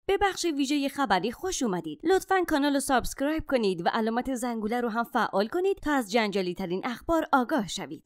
به بخش ویژه خبری خوش اومدید. لطفاً کانال رو سابسکرایب کنید و علامت زنگوله رو هم فعال کنید تا از جنجالی ترین اخبار آگاه شوید.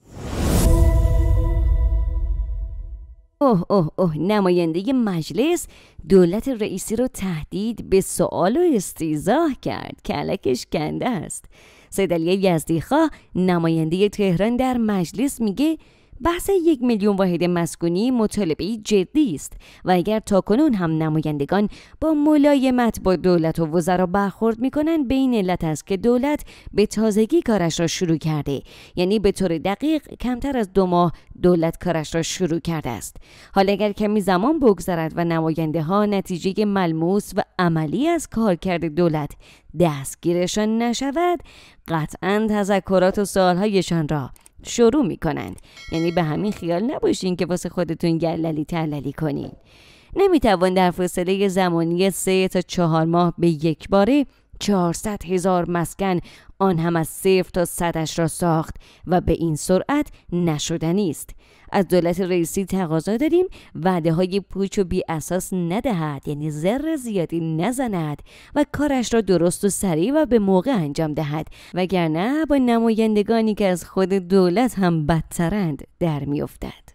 نماینده مجلس دولت رئیسی رو تهدید به سوال و استیضاح کرد. کلکش کنده است. سید علی یزدی‌خواه نماینده تهران در مجلس میگه بحث 1 میلیون واحد مسکونی مطالبه جدی است و اگر تاکنون هم نمایندگان با ملایمت با دولت و وزرا برخورد میکنن به این علت است که دولت به تازگی کارش را شروع کرده، یعنی به طور دقیق کمتر از 2 ماه دولت کارش را شروع کرده است. حالا اگر کمی زمان بگذرد و نماینده ها نتیجه ملموس و عملی از کارکرد دولت دستگیرشان نشود، قطعاً تذکرات و سوالهایشان را شروع میکنند. یعنی به همین خیال نباشین که واسه خودتون گللی تللی کنین. نمیتوان در فاصله زمانی 3 تا 4 ماه به یک باره 400,000 مسکن آن هم از 0 تا 100 را ساخت و به این سرعت نشدنی است. از دولت رئیسی تقاضا داریم وعده های پوچ و بی اساس ندهد، یعنی زر زیادی نزند و کارش را درست و سریع و به موقع انجام دهد، وگرنه با نمایندگانی که از خود دولت هم بدترند در میافتد.